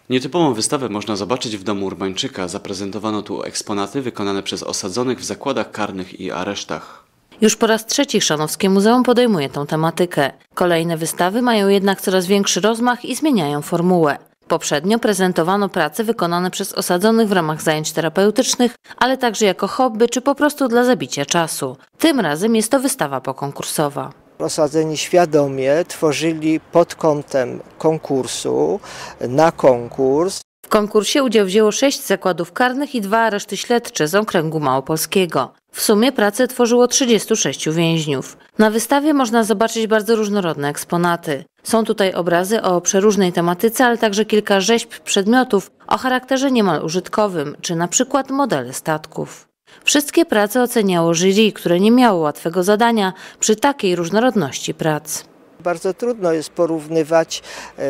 Nietypową wystawę można zobaczyć w domu Urbańczyka. Zaprezentowano tu eksponaty wykonane przez osadzonych w zakładach karnych i aresztach. Już po raz trzeci Chrzanowskie Muzeum podejmuje tę tematykę. Kolejne wystawy mają jednak coraz większy rozmach i zmieniają formułę. Poprzednio prezentowano prace wykonane przez osadzonych w ramach zajęć terapeutycznych, ale także jako hobby czy po prostu dla zabicia czasu. Tym razem jest to wystawa pokonkursowa. Osadzeni świadomie tworzyli pod kątem konkursu na konkurs. W konkursie udział wzięło 6 zakładów karnych i 2 areszty śledcze z okręgu małopolskiego. W sumie pracę tworzyło 36 więźniów. Na wystawie można zobaczyć bardzo różnorodne eksponaty. Są tutaj obrazy o przeróżnej tematyce, ale także kilka rzeźb przedmiotów o charakterze niemal użytkowym, czy na przykład modele statków. Wszystkie prace oceniało jury, które nie miało łatwego zadania przy takiej różnorodności prac. Bardzo trudno jest porównywać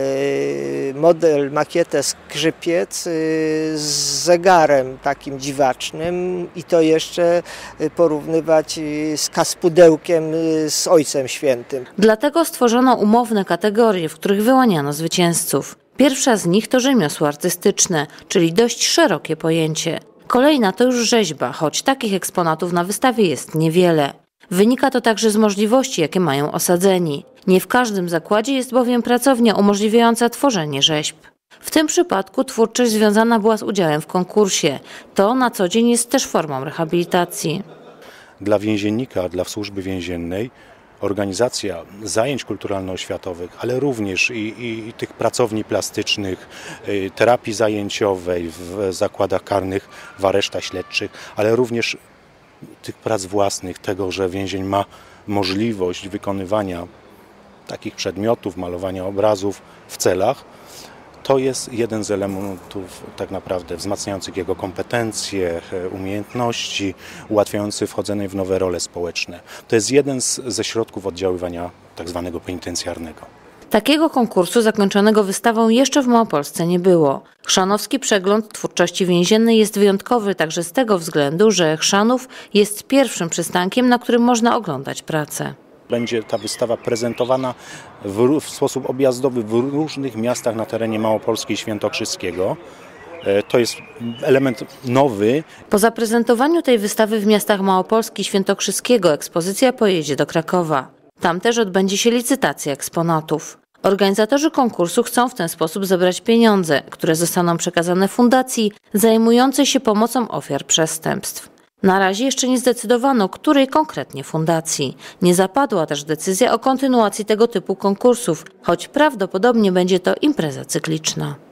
makietę skrzypiec z zegarem takim dziwacznym i to jeszcze porównywać z kaspudełkiem z Ojcem Świętym. Dlatego stworzono umowne kategorie, w których wyłaniano zwycięzców. Pierwsza z nich to rzemiosło artystyczne, czyli dość szerokie pojęcie. Kolejna to już rzeźba, choć takich eksponatów na wystawie jest niewiele. Wynika to także z możliwości, jakie mają osadzeni. Nie w każdym zakładzie jest bowiem pracownia umożliwiająca tworzenie rzeźb. W tym przypadku twórczość związana była z udziałem w konkursie. To na co dzień jest też formą rehabilitacji. Dla więziennika, dla służby więziennej organizacja zajęć kulturalno-oświatowych, ale również i tych pracowni plastycznych, terapii zajęciowej w zakładach karnych, w aresztach śledczych, ale również tych prac własnych, tego, że więzień ma możliwość wykonywania takich przedmiotów, malowania obrazów w celach, to jest jeden z elementów tak naprawdę wzmacniających jego kompetencje, umiejętności, ułatwiający wchodzenie w nowe role społeczne. To jest jeden ze środków oddziaływania tak zwanego penitencjarnego. Takiego konkursu zakończonego wystawą jeszcze w Małopolsce nie było. Chrzanowski przegląd twórczości więziennej jest wyjątkowy także z tego względu, że Chrzanów jest pierwszym przystankiem, na którym można oglądać pracę. Będzie ta wystawa prezentowana w sposób objazdowy w różnych miastach na terenie Małopolski i Świętokrzyskiego. To jest element nowy. Po zaprezentowaniu tej wystawy w miastach Małopolski i Świętokrzyskiego ekspozycja pojedzie do Krakowa. Tam też odbędzie się licytacja eksponatów. Organizatorzy konkursu chcą w ten sposób zebrać pieniądze, które zostaną przekazane fundacji zajmującej się pomocą ofiar przestępstw. Na razie jeszcze nie zdecydowano, której konkretnie fundacji. Nie zapadła też decyzja o kontynuacji tego typu konkursów, choć prawdopodobnie będzie to impreza cykliczna.